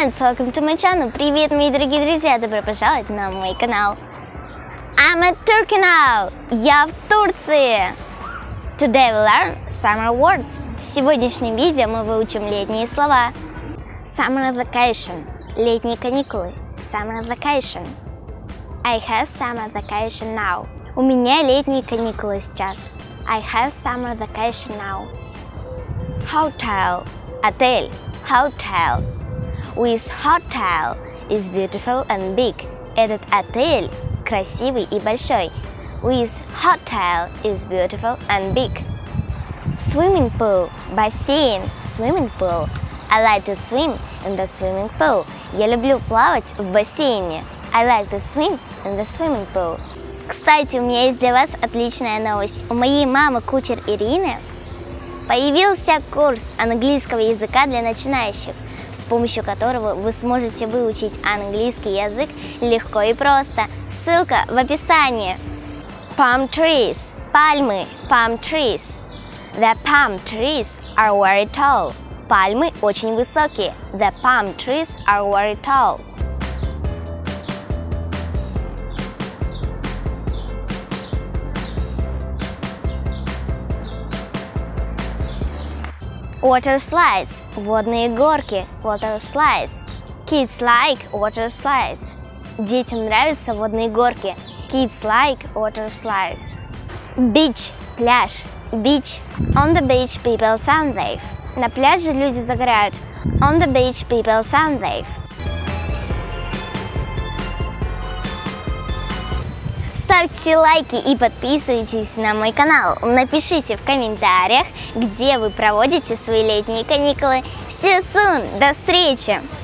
friends, welcome to my channel. Привет, мои дорогие друзья, добро пожаловать на мой канал. I'm at Turkey now. Я в Турции. Today we learn summer words. В сегодняшнем видео мы выучим летние слова. Summer vacation. Летние каникулы. Summer vacation. I have summer vacation now. У меня летние каникулы сейчас. I have summer vacation now. Hotel. Отель. Hotel. This hotel is beautiful and big. Этот отель красивый и большой. This hotel is beautiful and big. Swimming pool. Бассейн. Swimming pool. I like to swim in the swimming pool. Я люблю плавать в бассейне. I like to swim in the swimming pool. Кстати, у меня есть для вас отличная новость. У моей мамы, кучер Ирины, появился курс английского языка для начинающих, с помощью которого вы сможете выучить английский язык легко и просто. Ссылка в описании. Palm trees. Пальмы. Palm trees. The palm trees are very tall. Пальмы очень высокие. The palm trees are very tall. Water slides. Водные горки. Water slides. Kids like water slides. Детям нравятся водные горки. Kids like water slides. Beach. Пляж. Beach. On the beach people sunbathe. На пляже люди загорают. On the beach people sunbathe. Ставьте лайки и подписывайтесь на мой канал. Напишите в комментариях, где вы проводите свои летние каникулы. See you soon! До встречи!